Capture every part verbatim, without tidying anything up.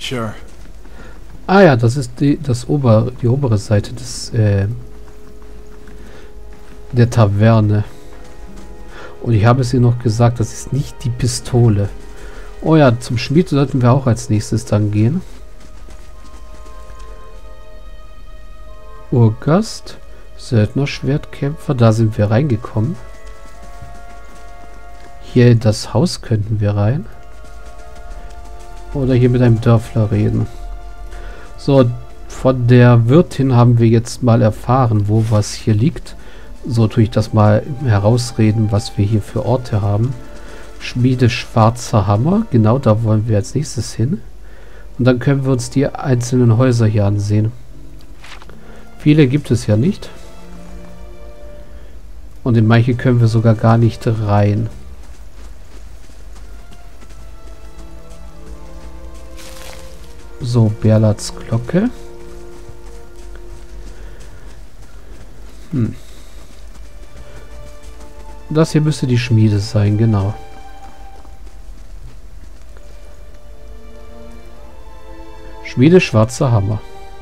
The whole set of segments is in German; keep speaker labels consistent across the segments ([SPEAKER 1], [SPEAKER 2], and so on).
[SPEAKER 1] Sure.
[SPEAKER 2] Ah ja, das ist die, das Ober, die obere Seite des, äh, der Taverne. Und ich habe es ihr noch gesagt, das ist nicht die Pistole. Oh ja, zum Schmied sollten wir auch als nächstes dann gehen. Urgast, Söldner-Schwertkämpfer, da sind wir reingekommen. Hier in das Haus könnten wir rein. Oder hier mit einem Dörfler reden. So, von der Wirtin haben wir jetzt mal erfahren, wo was hier liegt. So tue ich das mal herausreden, was wir hier für Orte haben. Schmiede Schwarzer Hammer, genau da wollen wir als nächstes hin. Und dann können wir uns die einzelnen Häuser hier ansehen. Viele gibt es ja nicht. Und in manche können wir sogar gar nicht rein. So, Berlats Glocke. Hm. Das hier müsste die Schmiede sein, genau. Schmiede Schwarzer Hammer.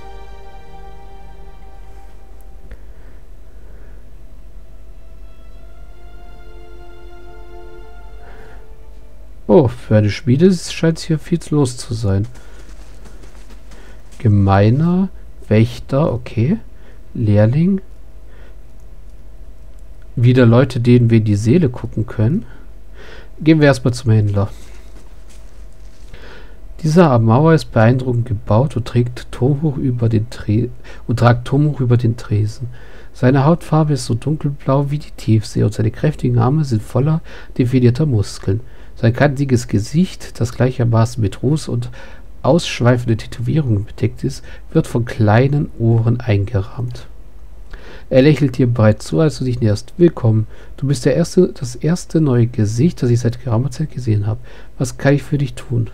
[SPEAKER 2] Oh, für eine Schmiede scheint es hier viel los zu sein. Gemeiner, Wächter, okay. Lehrling. Wieder Leute, denen wir in die Seele gucken können. Gehen wir erstmal zum Händler. Dieser Mauer ist beeindruckend gebaut und trägt Turmhoch über den Tre und tragt Turmhoch über den Tresen. Seine Hautfarbe ist so dunkelblau wie die Tiefsee und seine kräftigen Arme sind voller definierter Muskeln. Sein kantiges Gesicht, das gleichermaßen mit Ruß und ausschweifende Tätowierungen bedeckt ist, wird von kleinen Ohren eingerahmt. Er lächelt dir breit zu, als du dich näherst. Willkommen. Du bist der erste, das erste neue Gesicht, das ich seit geraumer Zeit gesehen habe. Was kann ich für dich tun?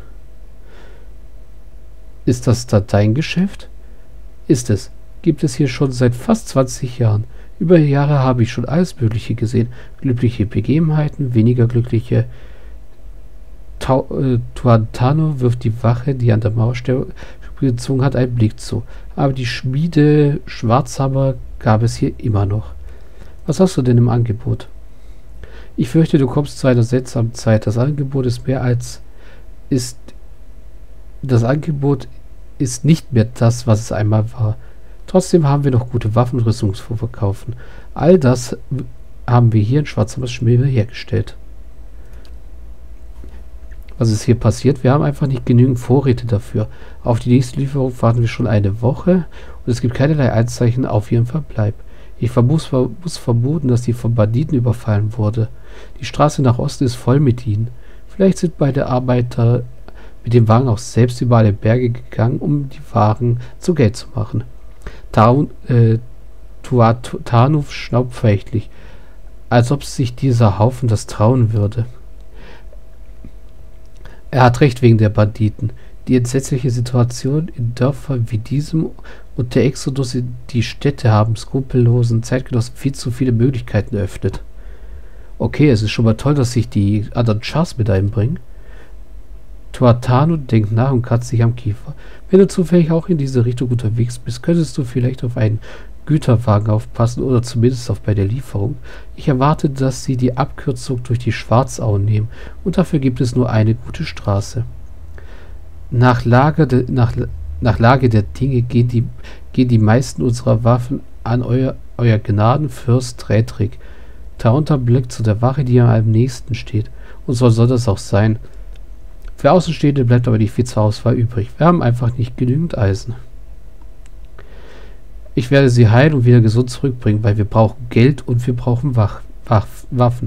[SPEAKER 2] Ist das da dein Geschäft? Ist es. Gibt es hier schon seit fast zwanzig Jahren. Über Jahre habe ich schon alles Mögliche gesehen. Glückliche Begebenheiten, weniger glückliche. Tau äh, Tuatano wirft die Wache, die an der Mauer gezogen hat, einen Blick zu. Aber die Schmiede Schwarzhammer gab es hier immer noch. Was hast du denn im Angebot? Ich fürchte, du kommst zu einer seltsamen Zeit. Das Angebot ist mehr als ist. Das Angebot ist nicht mehr das, was es einmal war. Trotzdem haben wir noch gute Waffen und Rüstung zu verkaufen. All das haben wir hier in Schwarzhammers Schmiede hergestellt. Was ist hier passiert? Wir haben einfach nicht genügend Vorräte dafür. Auf die nächste Lieferung warten wir schon eine Woche und es gibt keinerlei Anzeichen auf ihren Verbleib. Ich muss, muss vermuten, dass die von Banditen überfallen wurde. Die Straße nach Osten ist voll mit ihnen. Vielleicht sind beide Arbeiter mit dem Wagen auch selbst über alle Berge gegangen, um die Waren zu Geld zu machen. Taun, äh, Tuatano schnaubt verächtlich, als ob sich dieser Haufen das trauen würde. Er hat recht wegen der Banditen. Die entsetzliche Situation in Dörfern wie diesem und der Exodus in die Städte haben skrupellosen Zeitgenossen viel zu viele Möglichkeiten eröffnet. Okay, es ist schon mal toll, dass sich die anderen Chars mit einbringen. Tuatano denkt nach und kratzt sich am Kiefer. Wenn du zufällig auch in diese Richtung unterwegs bist, könntest du vielleicht auf einen Güterwagen aufpassen oder zumindest auf bei der Lieferung. Ich erwarte, dass sie die Abkürzung durch die Schwarzau nehmen und dafür gibt es nur eine gute Straße. Nach Lage, de, nach, nach Lage der Dinge gehen die, gehen die meisten unserer Waffen an euer, euer Gnadenfürst Rädrig. Darunter blickt zu der Wache, die am nächsten steht. Und so soll das auch sein. Für Außenstehende bleibt aber nicht viel zur Auswahl übrig. Wir haben einfach nicht genügend Eisen. Ich werde sie heilen und wieder gesund zurückbringen, weil wir brauchen Geld und wir brauchen Wach, Wach, Waffen.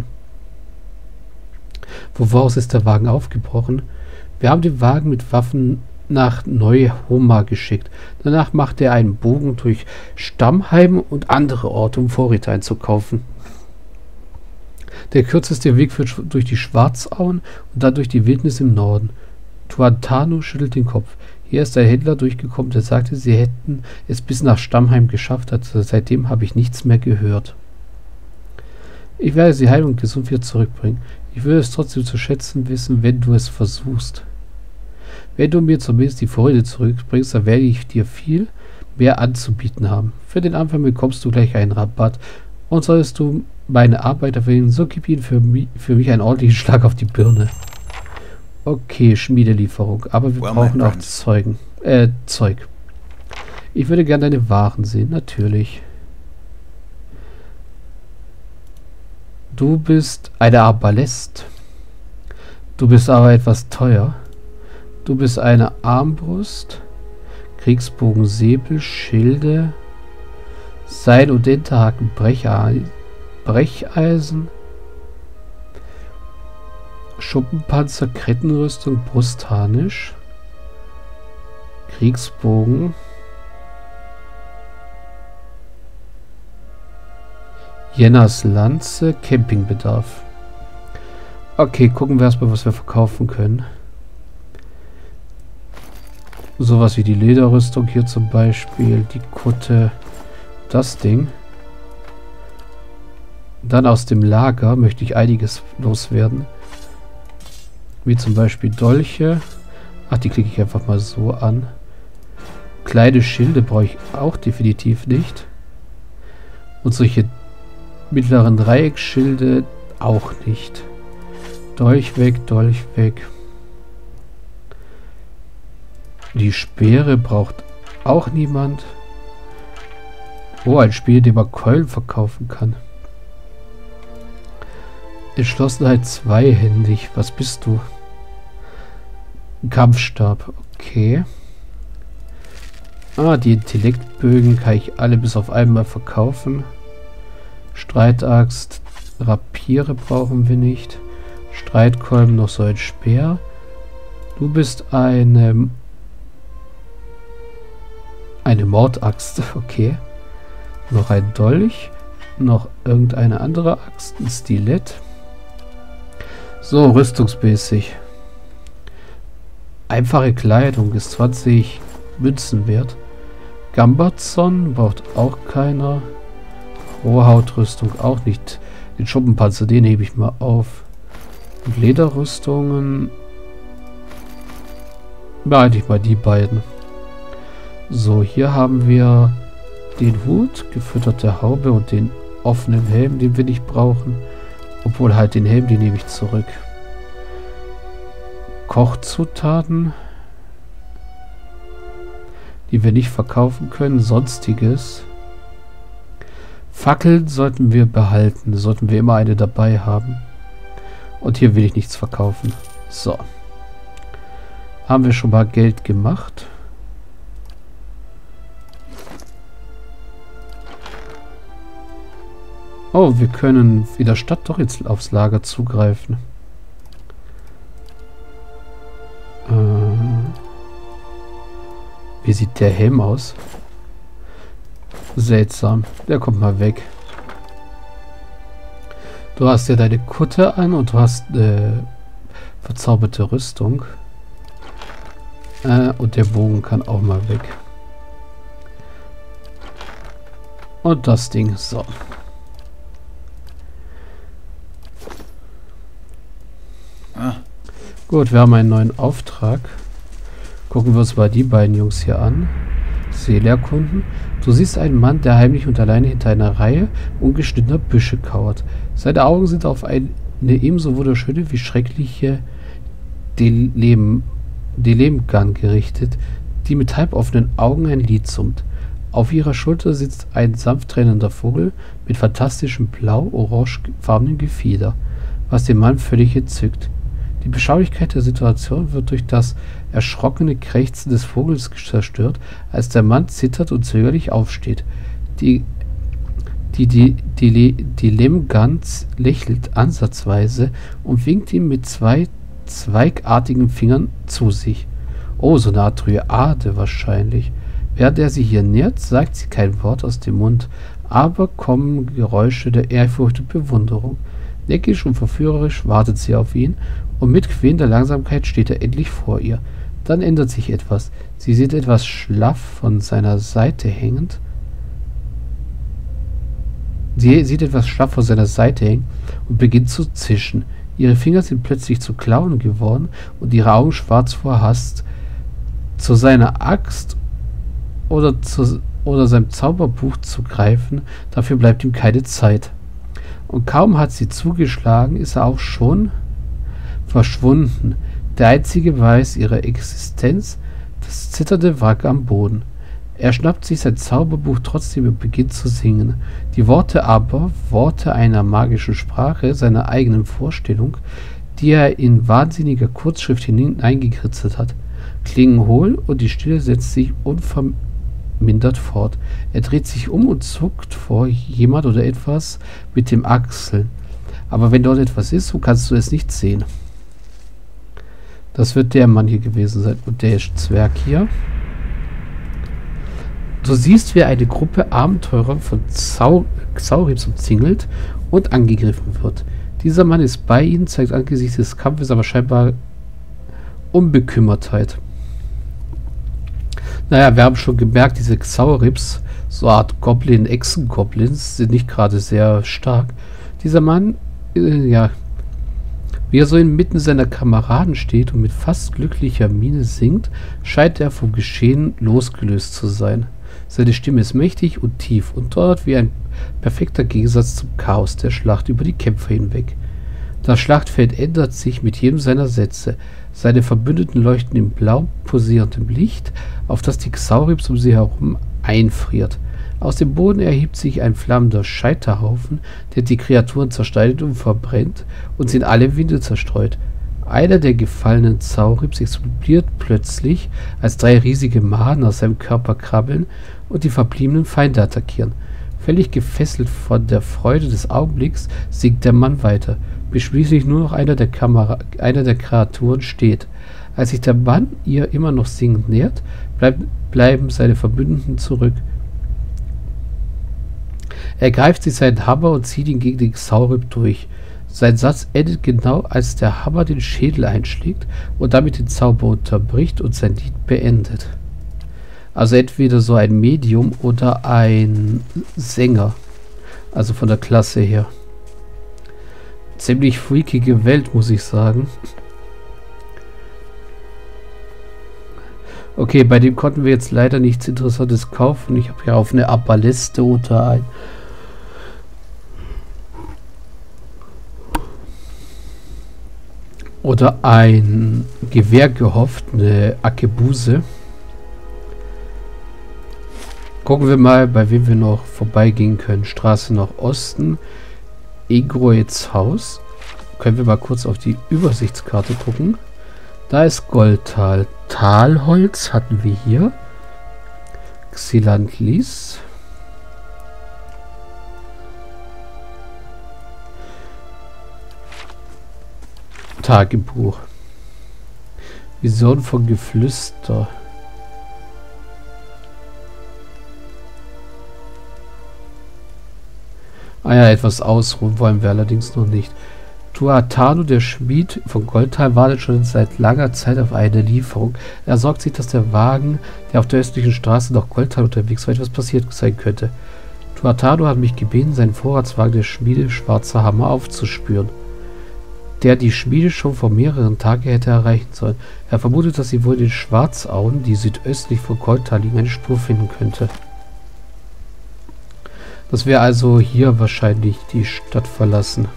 [SPEAKER 2] Woraus ist der Wagen aufgebrochen? Wir haben den Wagen mit Waffen nach Neu-Homa geschickt. Danach machte er einen Bogen durch Stammheim und andere Orte, um Vorräte einzukaufen. Der kürzeste Weg führt durch die Schwarzauen und dann durch die Wildnis im Norden. Tuatano schüttelt den Kopf. Hier ist der Händler durchgekommen, der sagte, sie hätten es bis nach Stammheim geschafft. Also seitdem habe ich nichts mehr gehört. Ich werde sie heil und gesund wieder zurückbringen. Ich würde es trotzdem zu schätzen wissen, wenn du es versuchst. Wenn du mir zumindest die Vorräte zurückbringst, dann werde ich dir viel mehr anzubieten haben. Für den Anfang bekommst du gleich einen Rabatt. Und solltest du meine Arbeit erwähnen, so gib ihn für mich, für mich einen ordentlichen Schlag auf die Birne. Okay, Schmiedelieferung. Aber wir well, brauchen auch Zeugen. Äh, Zeug. Ich würde gerne deine Waren sehen, natürlich. Du bist eine Arbalest. Du bist aber etwas teuer. Du bist eine Armbrust, Kriegsbogen, Säbel, Schilde, Seil- und Hinterhaken, Breche Brecheisen, Schuppenpanzer, Kettenrüstung, Brustharnisch, Kriegsbogen, Jennas Lanze, Campingbedarf. Okay, gucken wir erstmal, was wir verkaufen können. Sowas wie die Lederrüstung hier zum Beispiel, die Kutte, das Ding. Dann aus dem Lager möchte ich einiges loswerden. Wie zum Beispiel Dolche. Ach, die klicke ich einfach mal so an. Kleine Schilde brauche ich auch definitiv nicht. Und solche mittleren Dreiecksschilde auch nicht. Dolch weg, Dolch weg. Die Speere braucht auch niemand. Oh, ein Spiel, dem man Keulen verkaufen kann. Entschlossenheit zweihändig. Was bist du? Kampfstab. Okay. Ah, die Intellektbögen kann ich alle bis auf einmal verkaufen. Streitaxt. Rapiere brauchen wir nicht. Streitkolben, noch so ein Speer. Du bist eine... Eine Mordaxt. Okay. Noch ein Dolch. Noch irgendeine andere Axt. Ein Stilett. So, rüstungsmäßig. Einfache Kleidung ist zwanzig Münzen wert. Gambazon braucht auch keiner. Rohhautrüstung auch nicht. Den Schuppenpanzer, den hebe ich mal auf. Und Lederrüstungen behalte ich mal die beiden. So, hier haben wir den Hut, gefütterte Haube und den offenen Helm, den wir nicht brauchen. Obwohl halt den Helm, den nehme ich zurück. Kochzutaten, die wir nicht verkaufen können. Sonstiges. Fackeln sollten wir behalten. Sollten wir immer eine dabei haben. Und hier will ich nichts verkaufen. So. Haben wir schon mal Geld gemacht. Oh, wir können in der Stadt doch jetzt aufs Lager zugreifen. Äh, wie sieht der Helm aus? Seltsam. Der kommt mal weg. Du hast ja deine Kutte an und du hast äh, verzauberte Rüstung. Äh, und der Bogen kann auch mal weg. Und das Ding. So. Ah. Gut, wir haben einen neuen Auftrag. Gucken wir uns mal die beiden Jungs hier an. Seele erkunden. Du siehst einen Mann, der heimlich und alleine hinter einer Reihe ungeschnittener Büsche kauert. Seine Augen sind auf eine ebenso wunderschöne wie schreckliche Delemgan gerichtet, die mit halboffenen Augen ein Lied summt. Auf ihrer Schulter sitzt ein sanft tränender Vogel mit fantastischem blau-orangefarbenen Gefieder, was den Mann völlig entzückt. Die Beschaulichkeit der Situation wird durch das erschrockene Krächzen des Vogels zerstört, als der Mann zittert und zögerlich aufsteht. Die, die, die, die, die Lemgan lächelt ansatzweise und winkt ihm mit zwei zweigartigen Fingern zu sich. Oh, so eine Art Dryade wahrscheinlich. Während er sich hier nähert, sagt sie kein Wort aus dem Mund, aber kommen Geräusche der Ehrfurcht und Bewunderung. Neckisch und verführerisch wartet sie auf ihn, und mit quälender Langsamkeit steht er endlich vor ihr. Dann ändert sich etwas. Sie sieht etwas schlaff von seiner Seite hängend. Sie sieht etwas schlaff von seiner Seite hängen und beginnt zu zischen. Ihre Finger sind plötzlich zu Klauen geworden und ihre Augen schwarz vor Hast. Zu seiner Axt oder, zu, oder seinem Zauberbuch zu greifen, dafür bleibt ihm keine Zeit. Und kaum hat sie zugeschlagen, ist er auch schon verschwunden. Der einzige Beweis ihrer Existenz, das zitternde Wrack am Boden. Er schnappt sich sein Zauberbuch trotzdem und beginnt zu singen. Die Worte aber, Worte einer magischen Sprache, seiner eigenen Vorstellung, die er in wahnsinniger Kurzschrift hineingekritzelt hat, klingen hohl und die Stille setzt sich unvermindert fort. Er dreht sich um und zuckt vor jemand oder etwas mit dem Achseln. Aber wenn dort etwas ist, so kannst du es nicht sehen. Das wird der Mann hier gewesen sein und der Zwerg hier. Du siehst, wie eine Gruppe Abenteurer von Xauribs umzingelt und angegriffen wird. Dieser Mann ist bei ihnen, zeigt angesichts des Kampfes aber scheinbar Unbekümmertheit. Naja, wir haben schon gemerkt, diese Xauribs, so eine Art Goblin, Echsen-Goblins, sind nicht gerade sehr stark. Dieser Mann, äh, ja, wie er so inmitten seiner Kameraden steht und mit fast glücklicher Miene singt, scheint er vom Geschehen losgelöst zu sein. Seine Stimme ist mächtig und tief und dort wie ein perfekter Gegensatz zum Chaos der Schlacht über die Kämpfer hinweg. Das Schlachtfeld ändert sich mit jedem seiner Sätze. Seine Verbündeten leuchten im blau pulsierenden Licht, auf das die Xauribs um sie herum einfriert. Aus dem Boden erhebt sich ein flammender Scheiterhaufen, der die Kreaturen zerschneidet und verbrennt und sie in alle Winde zerstreut. Einer der gefallenen Xauribs explodiert plötzlich, als drei riesige Maden aus seinem Körper krabbeln und die verbliebenen Feinde attackieren. Völlig gefesselt von der Freude des Augenblicks singt der Mann weiter, bis schließlich nur noch einer der, Kamera einer der Kreaturen steht. Als sich der Mann ihr immer noch singend nähert, bleib bleiben seine Verbündeten zurück. Er greift sich seinen Hammer und zieht ihn gegen den Xaurib durch. Sein Satz endet genau, als der Hammer den Schädel einschlägt und damit den Zauber unterbricht und sein Lied beendet. Also entweder so ein Medium oder ein Sänger. Also von der Klasse her. Ziemlich freakige Welt, muss ich sagen. Okay, bei dem konnten wir jetzt leider nichts Interessantes kaufen. Ich habe ja auf eine Abaleste oder ein oder ein Gewehr gehofft, eine Arkebuse. Gucken wir mal, bei wem wir noch vorbeigehen können. Straße nach Osten. Egroids Haus. Können wir mal kurz auf die Übersichtskarte gucken. Da ist Goldtal. Talholz hatten wir hier. Xilantlis. Tagebuch. Vision von Geflüster. Ah ja, etwas ausruhen wollen wir allerdings noch nicht. Tuatano, der Schmied von Goldtal, wartet schon seit langer Zeit auf eine Lieferung. Er sorgt sich, dass der Wagen, der auf der östlichen Straße nach Goldtal unterwegs war, etwas passiert sein könnte. Tuatano hat mich gebeten, seinen Vorratswagen der Schmiede Schwarzer Hammer aufzuspüren, der die Schmiede schon vor mehreren Tagen hätte erreichen sollen. Er vermutet, dass sie wohl in den Schwarzauen, die südöstlich von Goldtal liegen, eine Spur finden könnte. Das wäre also hier wahrscheinlich die Stadt verlassen.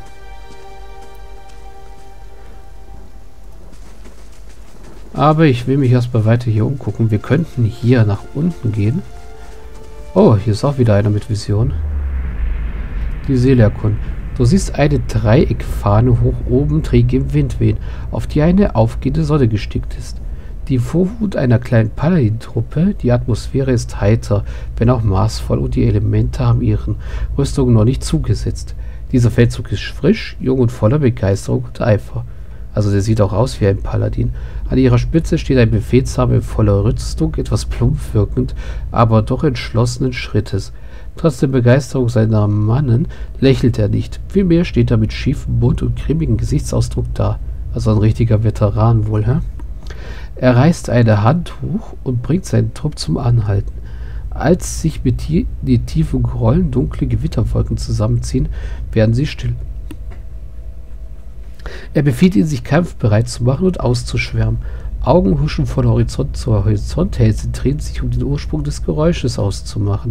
[SPEAKER 2] Aber ich will mich erstmal weiter hier umgucken. Wir könnten hier nach unten gehen. Oh, hier ist auch wieder einer mit Vision. Die Seele erkunden. Du siehst eine Dreieckfahne hoch oben träge im Wind wehen, auf die eine aufgehende Sonne gestickt ist. Die Vorhut einer kleinen Paladin-Truppe, die Atmosphäre ist heiter, wenn auch maßvoll, und die Elemente haben ihren Rüstungen noch nicht zugesetzt. Dieser Feldzug ist frisch, jung und voller Begeisterung und Eifer. Also der sieht auch aus wie ein Paladin. An ihrer Spitze steht ein Befehlshaber in voller Rüstung, etwas plump wirkend, aber doch entschlossenen Schrittes. Trotz der Begeisterung seiner Mannen lächelt er nicht. Vielmehr steht er mit schiefem Mund und grimmigem Gesichtsausdruck da. Also ein richtiger Veteran wohl, hä? Er reißt eine Hand hoch und bringt seinen Trupp zum Anhalten. Als sich mit die tiefen Rollen dunkle Gewitterwolken zusammenziehen, werden sie still. Er befiehlt ihnen, sich kampfbereit zu machen und auszuschwärmen. Augen huschen von Horizont zu Horizont, Hälse drehen sich, um den Ursprung des Geräusches auszumachen.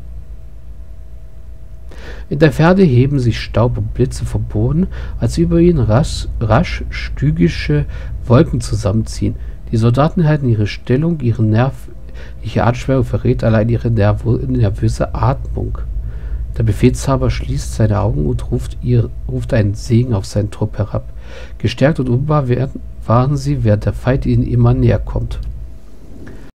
[SPEAKER 2] In der Ferne heben sich Staub und Blitze vom Boden, als über ihnen rasch, rasch stygische Wolken zusammenziehen. Die Soldaten halten ihre Stellung, ihre nervliche Anschwellung verrät allein ihre nervo nervöse Atmung. Der Befehlshaber schließt seine Augen und ruft, ihr, ruft einen Segen auf seinen Trupp herab. Gestärkt und unwahr werden, waren sie, während der Feind ihnen immer näher kommt.